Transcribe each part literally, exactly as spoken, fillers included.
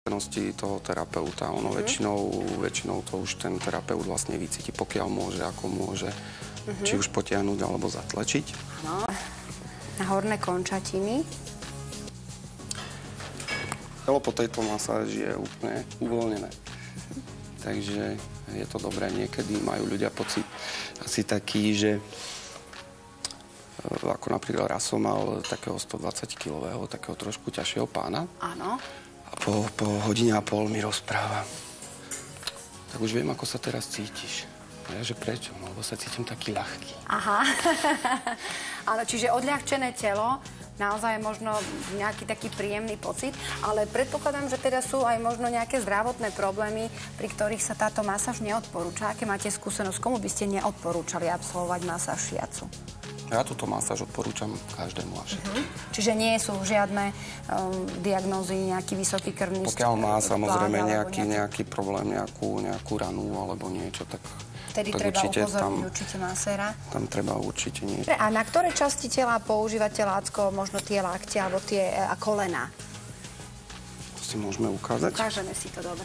toho terapeuta. Ono mm-hmm. väčšinou, väčšinou to už ten terapeut vlastne vycíti, pokiaľ môže, ako môže. Mm-hmm. Či už potiahnuť, alebo zatlačiť. No. Na horné končatiny. Telo po tejto masáži je úplne uvoľnené. Takže je to dobré. Niekedy majú ľudia pocit asi taký, že ako napríklad raz som mal takého stodvadsaťkilového, takého trošku ťažšieho pána. Áno. A po, po hodine a pol mi rozpráva. Tak už viem, ako sa teraz cítiš. A ja, že prečo? No, lebo sa cítim taký ľahký. Aha. Ale čiže odľahčené telo, naozaj možno nejaký taký príjemný pocit, ale predpokladám, že teda sú aj možno nejaké zdravotné problémy, pri ktorých sa táto masáž neodporúča. Aké máte skúsenosť? Komu by ste neodporúčali absolvovať masáž šiacu? Ja túto masáž odporúčam každému a všetkým. Uh-huh. Čiže nie sú žiadne um, diagnózy, nejaký vysoký krvný tlak? Pokiaľ má samozrejme nejaký, nejaký problém, nejakú, nejakú ranu alebo niečo, tak Vtedy tak treba určite upozorniť tam, určite maséra. Tam treba určite niečo. A na ktoré časti tela používate lácko, možno tie lakte alebo tie a kolena? To si môžeme ukázať. Ukážeme si to, dobre.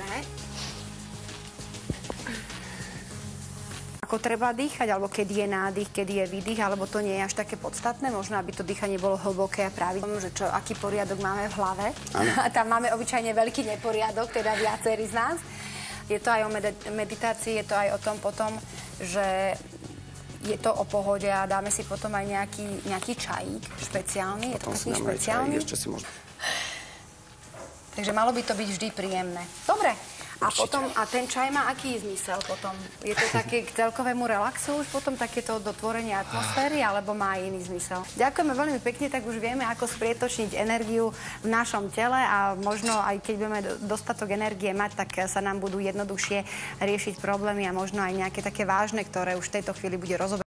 Ako treba dýchať, alebo kedy je nádych, kedy je výdych, alebo to nie je až také podstatné, možno aby to dýchanie bolo hlboké a pravidelné, že čo, aký poriadok máme v hlave. A tam máme obyčajne veľký neporiadok, teda viacerí z nás. Je to aj o meditácii, je to aj o tom potom, že je to o pohode a dáme si potom aj nejaký, nejaký čajík špeciálny. Je to taký špeciálny? Ešte si môžeme. Takže malo by to byť vždy príjemné. Dobre. A Určite. potom, a ten čaj má aký zmysel potom? Je to také k celkovému relaxu už potom takéto dotvorenie atmosféry, alebo má iný zmysel? Ďakujeme veľmi pekne, tak už vieme, ako sprietočniť energiu v našom tele a možno aj keď budeme dostatok energie mať, tak sa nám budú jednoduchšie riešiť problémy a možno aj nejaké také vážne, ktoré už v tejto chvíli bude rozoberať.